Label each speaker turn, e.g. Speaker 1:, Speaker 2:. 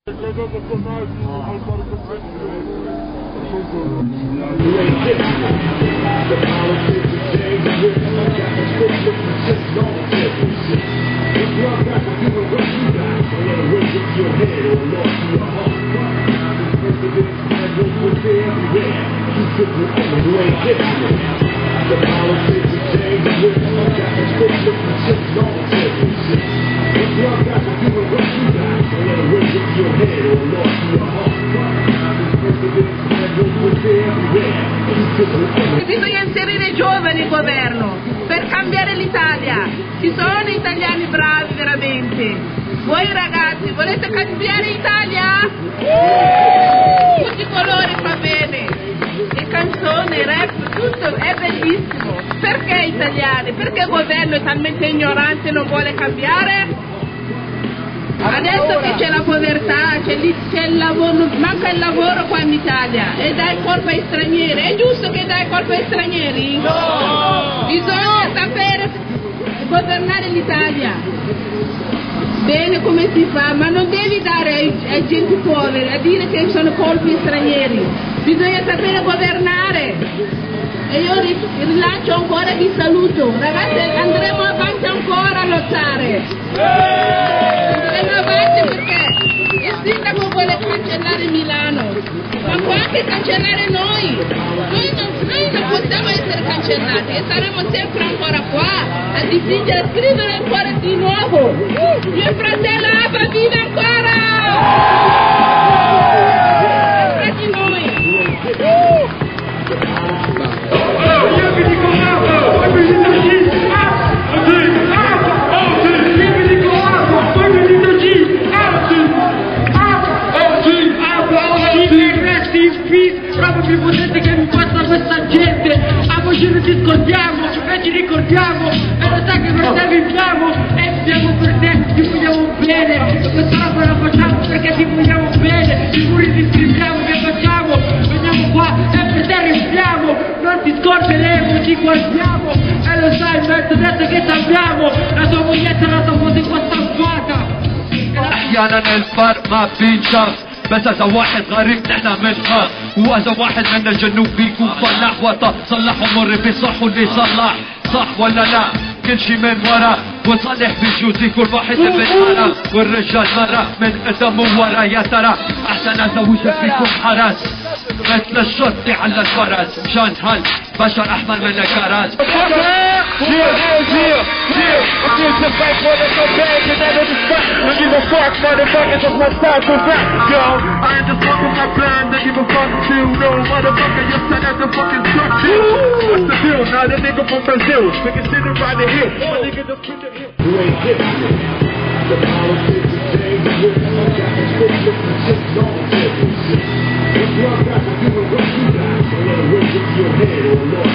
Speaker 1: Bisogna inserire i giovani in governo per cambiare l'Italia. Ci sono italiani bravi veramente. Voi ragazzi volete cambiare l'Italia? Tutti i colori va bene. Le canzoni, rap, tutto è bellissimo. Perché italiani? Perché il governo è talmente ignorante e non vuole cambiare? Adesso che c'è la povertà, c'è il lavoro, manca il lavoro qua in Italia e dai colpa ai stranieri. È giusto che dai colpa ai stranieri? No! Bisogna sapere governare l'Italia. Bene come si fa, ma non devi dare ai gente poveri a dire che sono colpi stranieri. Bisogna sapere governare. E io rilancio ancora, vi saluto. Ragazzi, andremo avanti ancora a lottare. Andremo avanti perché il sindaco vuole cancellare Milano, ma può anche cancellare noi. Noi non possiamo essere cancellati e saremo sempre ancora qua a dipingere, a scrivere ancora di nuovo. Mio fratello Abba vive ancora! Tra di noi.
Speaker 2: Proprio più potente che mi passa questa gente. A voi ci scordiamo e ci ricordiamo e lo sai che noi serviamo e siamo per te, ti vogliamo bene. Questa roba la facciamo perché ti vogliamo bene. Sicuri ti scriviamo, che facciamo? Veniamo qua e per te rifiamo. Non ti scorderemo, ti guardiamo e lo sai, mezzo detto che ti abbiamo. La tua moglietta, la tua foto qua stampata.
Speaker 3: احيانا الفرق ما بينشاف بس اذا واحد غريب نحنا بنخاف واذا واحد من الجنوب بيكون فلاح وطا صلح ومر بصح واللي صلح صح ولا لا كل شي من ورا وصلح بجوزي كل واحد بالحرام والرجال مرة من قدام وورا يا ترى احسن ازوجك فيكم حرس مثل الشرطي على الفرس مشان هل بشر احمر من الكرز
Speaker 4: Your head or